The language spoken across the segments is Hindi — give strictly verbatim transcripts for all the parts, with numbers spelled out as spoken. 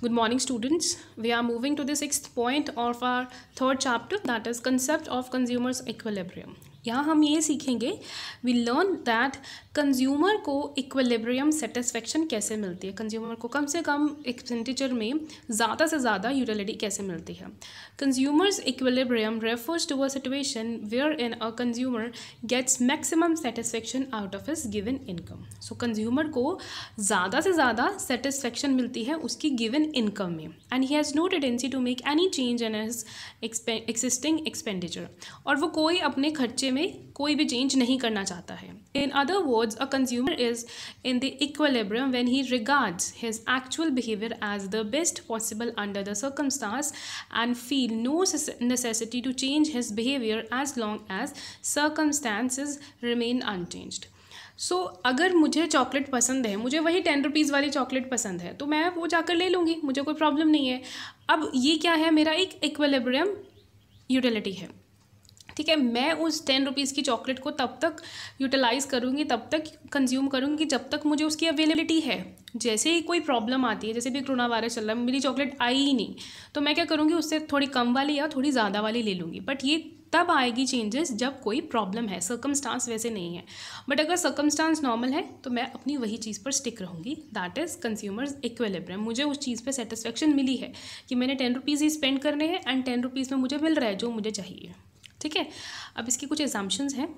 Good morning, students. We are moving to the sixth point of our third chapter, that is concept of consumers equilibrium. यहाँ हम ये सीखेंगे, वी लर्न दैट कंज्यूमर को इक्विलिब्रियम सेटिस्फेक्शन कैसे मिलती है, कंज्यूमर को कम से कम एक्सपेंडिचर में ज़्यादा से ज़्यादा यूटिलिटी कैसे मिलती है. Consumer's equilibrium refers to a situation where in a consumer gets maximum satisfaction out of his given income. So consumer को ज़्यादा से ज़्यादा सेटिस्फेक्शन मिलती है उसकी गिवन इनकम में, and he has no tendency to make any change in his existing expenditure, और वो कोई अपने खर्चे में कोई भी चेंज नहीं करना चाहता है. In other words, a consumer is in the equilibrium when he regards his actual behaviour as the best possible under the circumstance and feel no necessity to change his behaviour as long as circumstances remain unchanged. So so, अगर मुझे चॉकलेट पसंद है, मुझे वही टेन रुपीज़ वाली चॉकलेट पसंद है, तो मैं वो जाकर ले लूँगी, मुझे कोई प्रॉब्लम नहीं है. अब ये क्या है, मेरा एक इक्विलिब्रियम यूटिलिटी है. ठीक है, मैं उस टेन रुपीज़ की चॉकलेट को तब तक यूटिलाइज़ करूँगी, तब तक कंज्यूम करूँगी जब तक मुझे उसकी अवेलेबिलिटी है. जैसे ही कोई प्रॉब्लम आती है, जैसे भी कोरोना वायरस चल रहा है, मेरी चॉकलेट आई ही नहीं, तो मैं क्या करूँगी, उससे थोड़ी कम वाली या थोड़ी ज़्यादा वाली ले लूँगी. बट ये तब आएगी चेंजेस जब कोई प्रॉब्लम है, सर्कमस्टांस वैसे नहीं है. बट अगर सर्कमस्टांस नॉर्मल है तो मैं अपनी वही चीज़ पर स्टिक रहूँगी. That is consumer's equilibrium. मुझे उस चीज़ पे सेटिस्फेक्शन मिली है कि मैंने टेन रुपीज़ ही स्पेंड करने हैं एंड टेन रुपीज़ में मुझे मिल रहा है जो मुझे चाहिए. ठीक है, अब इसकी कुछ एग्जाम्पशंस हैं.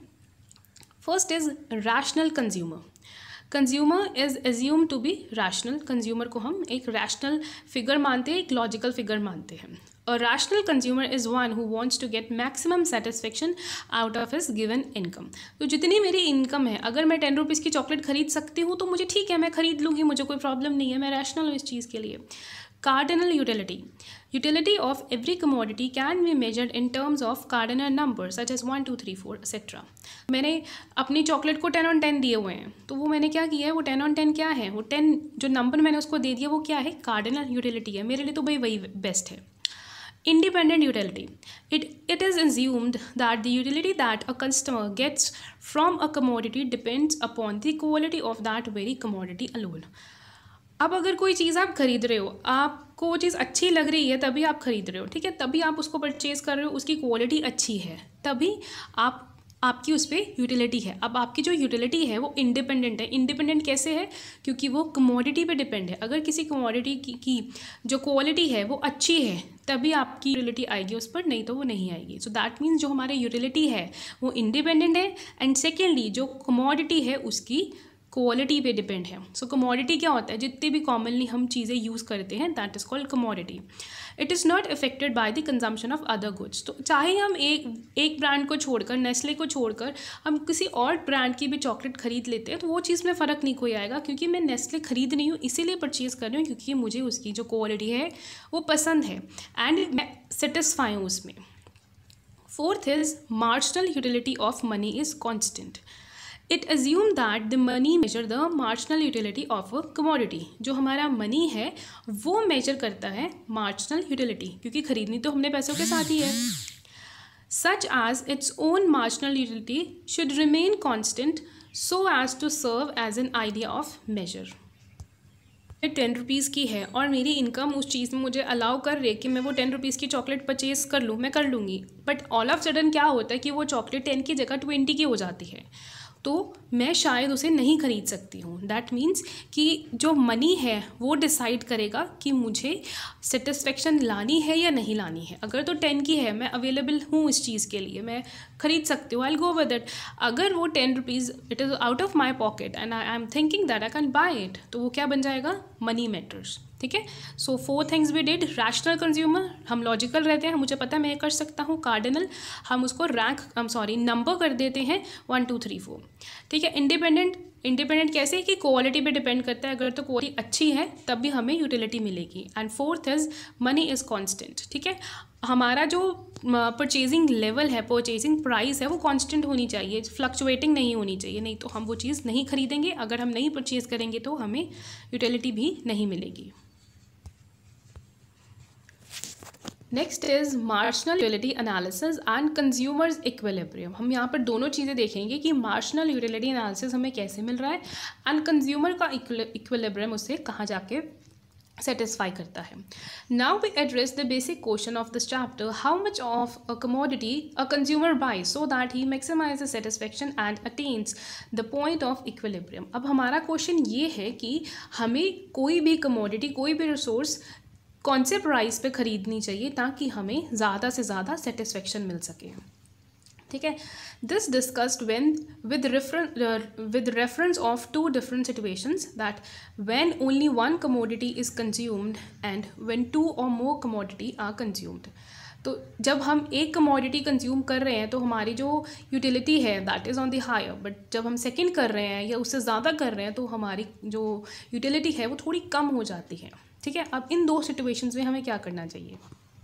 First is rational consumer. Consumer is assume to be rational. Consumer को हम एक रैशनल फिगर मानते हैं, एक लॉजिकल फिगर मानते हैं. A rational consumer is one who wants to get maximum satisfaction out of his given income. तो जितनी मेरी इनकम है, अगर मैं टेन रुपीज़ की चॉकलेट खरीद सकती हूँ तो मुझे ठीक है, मैं खरीद लूँगी, मुझे कोई प्रॉब्लम नहीं है, मैं रैशनल हूँ इस चीज़ के लिए. Cardinal utility. Utility of every commodity can be measured in terms of cardinal numbers such as one, two, three, four, et cetera. मैंने अपनी चॉकलेट को टेन ऑन टेन दिए हुए हैं, तो वो मैंने क्या किया है, वो टेन ऑन टेन क्या है, वो टेन जो नंबर मैंने उसको दे दिया वो क्या है, कार्डिनल यूटिलिटी है. मेरे लिए तो भाई वही बेस्ट है. Independent utility. It, it is assumed that the utility that a customer gets from a commodity depends upon the quality of that very commodity alone. अब अगर कोई चीज़ आप खरीद रहे हो, आपको वो चीज़ अच्छी लग रही है तभी आप खरीद रहे हो. ठीक है, तभी आप उसको परचेज़ कर रहे हो, उसकी क्वालिटी अच्छी है, तभी आप आपकी उस पर यूटिलिटी है. अब आपकी जो यूटिलिटी है वो इंडिपेंडेंट है. इंडिपेंडेंट कैसे है, क्योंकि वो कमोडिटी पे डिपेंड है. अगर किसी कमोडिटी की, की जो क्वालिटी है वो अच्छी है तभी आपकी यूटिलिटी आएगी उस पर, नहीं तो वो नहीं आएगी. सो दैट मीन्स जो हमारे यूटिलिटी है वो इंडिपेंडेंट है, एंड सेकेंडली जो कमोडिटी है उसकी क्वालिटी पे डिपेंड है. सो कमोडिटी क्या होता है, जितनी भी कॉमनली हम चीज़ें यूज़ करते हैं, that is called commodity. It is not affected by the consumption of other goods. तो चाहे हम एक एक ब्रांड को छोड़कर, नेस्ले को छोड़कर हम किसी और ब्रांड की भी चॉकलेट खरीद लेते हैं, तो वो चीज़ में फ़र्क नहीं कोई आएगा, क्योंकि मैं नेस्ले खरीद नहीं हूँ, इसीलिए परचेज़ कर रही हूँ क्योंकि मुझे उसकी जो क्वालिटी है वो पसंद है एंड मैं सेटिस्फाई हूँ उसमें. Fourth is marginal utility of money is constant. It assume that the money measure the marginal utility of a commodity. जो हमारा मनी है वो मेजर करता है मार्जिनल यूटिलिटी, क्योंकि खरीदनी तो हमने पैसों के साथ ही है. Such as its own marginal utility should remain constant so as to serve as an idea of measure. Ten rupees की है और मेरी इनकम उस चीज़ में मुझे अलाउ कर रही है कि मैं वो टेन रुपीज़ की चॉकलेट परचेज़ कर लूँ, मैं कर लूँगी. बट ऑल ऑफ सडन क्या होता है कि वो चॉकलेट टेन की जगह ट्वेंटी की हो जाती है, तो मैं शायद उसे नहीं खरीद सकती हूँ. दैट मीन्स कि जो मनी है वो डिसाइड करेगा कि मुझे सेटिस्फेक्शन लानी है या नहीं लानी है. अगर तो टेन की है, मैं अवेलेबल हूँ इस चीज़ के लिए, मैं खरीद सकती हूँ, I will go with it. अगर वो ten rupees it is out of my pocket and I am thinking that I can buy it, तो वो क्या बन जाएगा, मनी मैटर्स. ठीक है, so four things we did. Rational consumer, हम लॉजिकल रहते हैं, मुझे पता है मैं ये कर सकता हूँ. कार्डिनल, हम उसको rank I am sorry number कर देते हैं, वन टू थ्री फोर. ठीक है, इंडिपेंडेंट. इंडिपेंडेंट कैसे कि क्वालिटी पे डिपेंड करता है, अगर तो क्वालिटी अच्छी है तब भी हमें यूटिलिटी मिलेगी. And fourth is money is constant. ठीक है, हमारा जो परचेजिंग लेवल है, परचेजिंग प्राइस है, वो कांस्टेंट होनी चाहिए, फ्लक्चुएटिंग नहीं होनी चाहिए, नहीं तो हम वो चीज़ नहीं खरीदेंगे. अगर हम नहीं परचेज़ करेंगे तो हमें यूटिलिटी भी नहीं मिलेगी. Next is marginal utility analysis and consumer's equilibrium. हम यहाँ पर दोनों चीज़ें देखेंगे कि मार्जिनल यूटिलिटी एनालिसिस हमें कैसे मिल रहा है एंड कंज्यूमर का इक्विलिब्रियम उससे कहाँ जाके सेटिस्फाई करता है. Now we address the basic question of this chapter, how much of a commodity a consumer buy so that he maximize satisfaction and attains the point of equilibrium. अब हमारा क्वेश्चन ये है कि हमें कोई भी कमोडिटी, कोई भी रिसोर्स कौन से प्राइस पे ख़रीदनी चाहिए ताकि हमें ज़्यादा से ज़्यादा सेटिस्फेक्शन मिल सके. ठीक है. This discussed when with reference with reference of to different situations, that when only one commodity is consumed and when two or more commodity are consumed. तो जब हम एक कमोडिटी कंज्यूम कर रहे हैं तो हमारी जो यूटिलिटी है that is on the higher, but जब हम सेकंड कर रहे हैं या उससे ज़्यादा कर रहे हैं तो हमारी जो यूटिलिटी है वो थोड़ी कम हो जाती है. ठीक है. अब इन दो सिचुएशंस में हमें क्या करना चाहिए.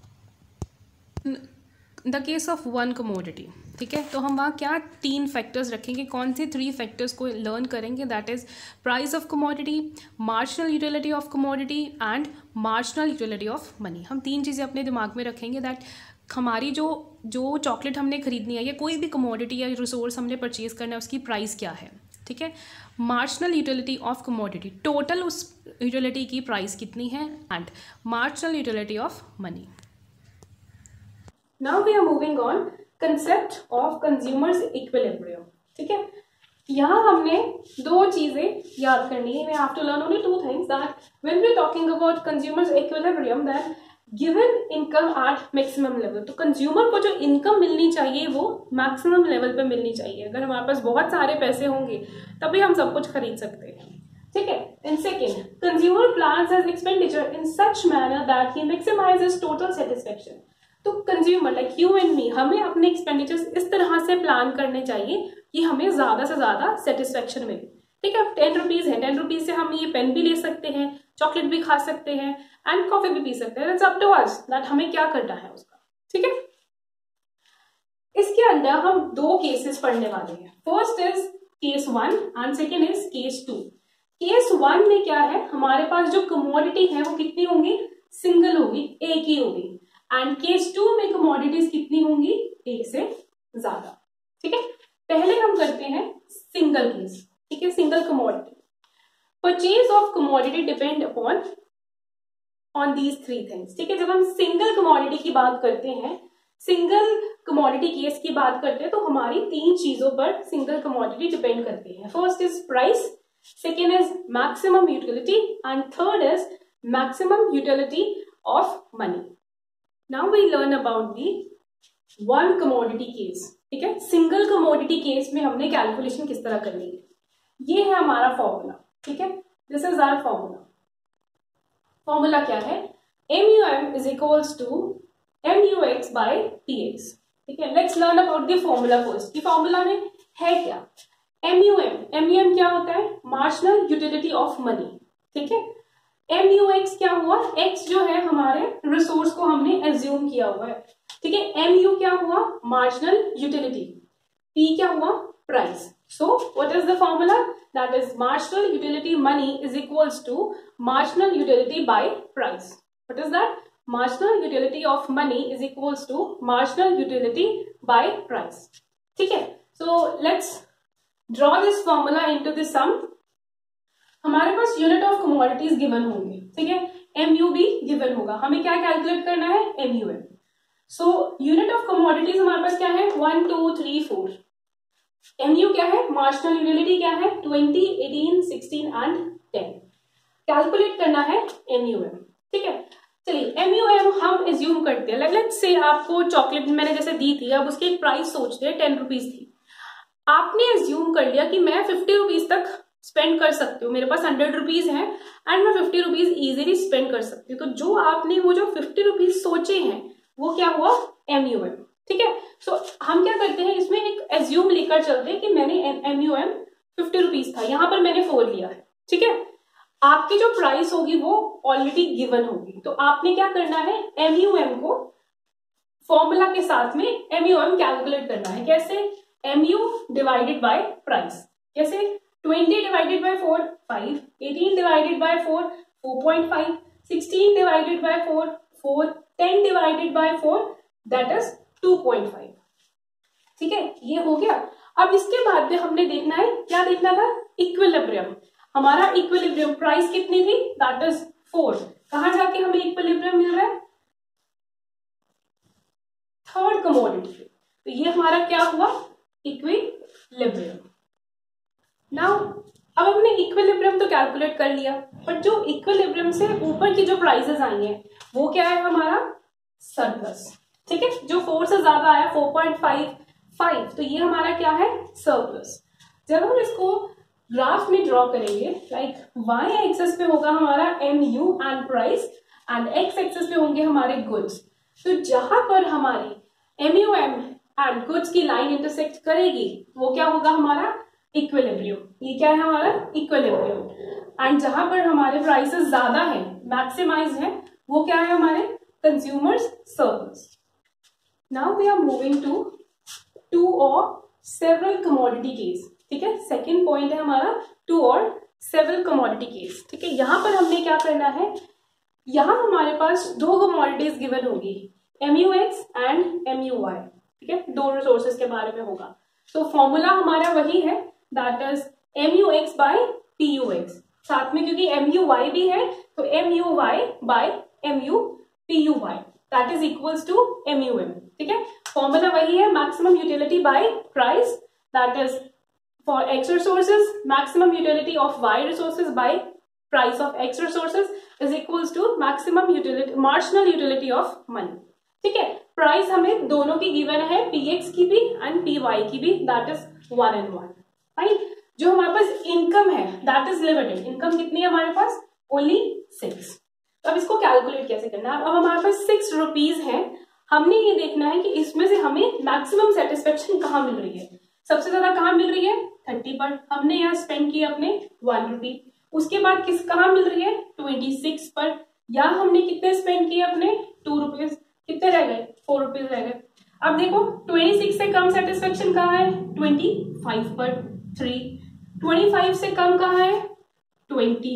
The case of one commodity, ठीक है, तो हम वहाँ क्या तीन फैक्टर्स रखेंगे, कौन से थ्री फैक्टर्स को लर्न करेंगे, that is price of commodity, marginal utility of commodity and marginal utility of money. हम तीन चीज़ें अपने दिमाग में रखेंगे दैट हमारी जो जो चॉकलेट हमने खरीदनी है या कोई भी कमोडिटी या रिसोर्स हमने परचेज़ करना है उसकी प्राइस क्या है. ठीक है. Marginal utility of commodity, total उस यूटिलिटी की प्राइस कितनी है, and marginal utility of money. Now we are moving on concept of consumer's equilibrium. ठीक है. यहाँ हमने दो चीज़ें याद करनी है. We have to learn only two things, that when we are talking about consumer's equilibrium, that given income at maximum level. तो कंज्यूमर को जो इनकम मिलनी चाहिए वो मैक्सिमम लेवल पे मिलनी चाहिए. अगर हमारे पास बहुत सारे पैसे होंगे तभी हम सब कुछ खरीद सकते हैं. ठीक है. And second, consumer plans his expenditure in such manner that he maximizes total satisfaction. तो consumer like you and me, हमें अपने एक्सपेंडिचर्स इस तरह से प्लान करने चाहिए कि हमें ज़्यादा से ज़्यादा सेटिस्फेक्शन मिले. ठीक है. टेन रुपीज़ है, टेन रुपीज़ से हम ये पेन भी ले सकते हैं, चॉकलेट भी खा सकते हैं एंड कॉफी भी पी सकते हैं. It's up to us that हमें क्या करना है उसका. ठीक है. इसके अंदर हम दो केसेस पढ़ने वाले हैं. First is case one and second is case two. Case one में क्या है, हमारे पास जो कमोडिटी है वो कितनी होंगी, सिंगल होगी, एक ही होगी. एंड केस टू में कमोडिटीज कितनी होंगी, एक से ज्यादा. ठीक है. पहले हम करते हैं सिंगल केस. ठीक है. Single commodity. Purchase of commodity depend upon on these three things. ठीक है. जब हम सिंगल कमोडिटी की बात करते हैं, सिंगल कमोडिटी केस की बात करते हैं, तो हमारी तीन चीजों पर सिंगल कमोडिटी डिपेंड करती है. First is price, second is maximum utility and third is maximum utility of money. Now we learn about the one commodity case. ठीक है. सिंगल कमोडिटी केस में हमने कैलकुलेशन किस तरह करनी है, ये है हमारा फॉर्मूला. ठीक है. This is our formula. Formula क्या है, M U M is equals to M U X by P X. ठीक है. Let's learn about the formula first. ये फॉर्मूला में है क्या, M U M. M U M क्या होता है, मार्जिनल यूटिलिटी ऑफ मनी. ठीक है. एम यू एक्स क्या हुआ, एक्स जो है हमारे रिसोर्स को हमने एज्यूम किया हुआ है. ठीक है. एम यू क्या हुआ, मार्जिनल यूटिलिटी. पी क्या हुआ, price. So what is the formula, that is marginal utility money is equals to marginal utility by price. What is that, marginal utility of money is equals to marginal utility by price. ठीक है. So let's draw this formula into the sum. हमारे पास यूनिट ऑफ कमोडिटीज गिवन होंगे. ठीक है. एम यू भी गिवन होगा. हमें क्या कैलकुलेट करना है, M U M. So unit of commodities हमारे पास क्या है, one two three four. M U क्या है, मार्जिनल यूटिलिटी क्या है, twenty eighteen sixteen and ten. Calculate करना है एम यू एम. ठीक है. चलिए एम यू एम हम एज्यूम करते हैं. लेट्स से आपको चॉकलेट मैंने जैसे दी थी, अब उसकी एक प्राइस सोचते हैं, टेन रुपीज थी. आपने एज्यूम कर लिया कि मैं फिफ्टी रुपीज तक स्पेंड कर सकती हूँ, मेरे पास हंड्रेड रुपीज है एंड मैं फिफ्टी रुपीज इजीली स्पेंड कर सकती हूँ. तो जो आपने वो जो फिफ्टी रुपीज सोचे हैं वो क्या हुआ, एम यू एम. ठीक है. सो हम क्या करते हैं, इसमें एक एज्यूम लेकर चलते हैं कि मैंने M U M fifty rupees था, यहाँ पर मैंने फोर लिया है. ठीक है. आपकी जो प्राइस होगी वो ऑलरेडी गिवन होगी. तो आपने क्या करना है, एम यू एम को फॉर्मूला के साथ में एम यू एम कैलकुलेट करना है. कैसे, M U divided by price. कैसे, twenty divided by four, five. Eighteen divided by four, four point five. Sixteen divided by four, four. Ten divided by four, that is two point five. ठीक है. ये हो गया. अब इसके बाद में हमने देखना है, क्या देखना था, इक्विलिब्रियम. हमारा इक्विलिब्रियम प्राइस कितनी थी, दैट इज फोर. हमारा क्या हुआ, इक्विलिब्रियम। नाउ अब हमने इक्विलिब्रियम तो कैलकुलेट कर लिया, बट जो इक्विलिब्रियम से ऊपर की जो प्राइसेस आई हैं वो क्या है, हमारा सरप्लस। ठीक है, जो फोर से ज्यादा आया फोर पॉइंट फाइव फाइव, तो ये हमारा क्या है, सरप्लस। जब हम इसको ग्राफ में ड्रॉ करेंगे, लाइक वाई एक्सेस पे होगा हमारा M U and price and X axis पे होंगे हमारे गुड्स। तो जहां पर हमारी M U M and goods की लाइन इंटरसेक्ट करेगी वो क्या होगा, हमारा इक्विलिब्रियम। ये क्या है, हमारा इक्विलिब्रियम। एंड जहां पर हमारे प्राइसेस ज्यादा है, मैक्सिमाइज है, वो क्या है, हमारे consumer's surplus. Now we are moving to two or several commodity case. ठीक है, सेकेंड पॉइंट है हमारा to or several commodity case. ठीक है, यहां पर हमने क्या करना है, यहां हमारे पास दो कमोडिटीज गिवन होगी, M U X and M U Y. ठीक है, दो रिसोर्सेज के बारे में होगा। तो फॉर्मूला हमारा वही है, that is M U X by P U X. साथ में क्योंकि एम यू वाई भी है तो M U Y by M U P U Y, that is equals to M U M. ठीक है, फॉर्मूला वही है, maximum utility by price, that is for X resources maximum utility of Y resources by price of X resources is equals to maximum utility marginal utility of money. ठीक है, प्राइस हमें दोनों की गिवन है, पी एक्स की भी एंड पी वाई की भी, that is one and one. Right, जो हमारे पास इनकम है दैट इज लिमिटेड। इनकम कितनी है हमारे पास, ओनली सिक्स। तो अब इसको कैलकुलेट कैसे करना है, अब हमारे पास सिक्स रुपीज है, हमने ये देखना है कि इसमें से हमें मैक्सिमम सेटिस्फेक्शन कहाँ मिल रही है, सबसे ज्यादा कहाँ मिल रही है, थर्टी पर। हमने यहाँ स्पेंड किया अपने वन रुपी। उसके बाद किस कहाँ मिल रही है, ट्वेंटी सिक्स पर। यहाँ हमने कितने स्पेंड किए अपने, टू रुपीज। कितने रह गए, फोर रुपीज रह गए। अब देखो ट्वेंटी सिक्स से कम सेटिस्फेक्शन कहाँ है, ट्वेंटी फाइव पर, थ्री। ट्वेंटी फाइव से कम कहाँ है, ट्वेंटी।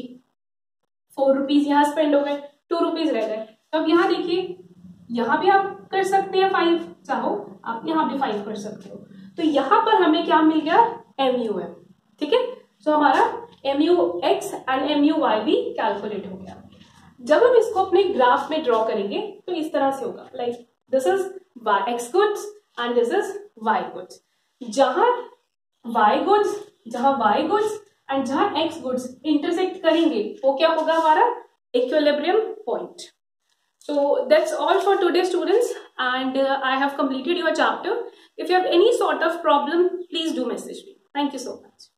फोर रुपीज यहाँ स्पेंड हो गए, टू रुपीज रह गए। अब यहाँ देखिए, यहाँ भी आप कर सकते हैं फाइव, चाहो आप यहाँ भी फाइव कर सकते हो। तो यहाँ पर हमें क्या मिल गया, एम यू एम। ठीक है, तो हमारा M U X and M U Y भी कैलकुलेट हो गया। जब हम इसको अपने ग्राफ में ड्रॉ करेंगे तो इस तरह से होगा, like this is Y X goods and this is Y goods. जहां वाई गुड्स जहां वाई गुड्स एंड जहां एक्स गुड्स इंटरसेक्ट करेंगे वो क्या होगा, हमारा equilibrium point. So that's all for today, students, and uh, I have completed your chapter. If you have any sort of problem, please do message me. Thank you so much.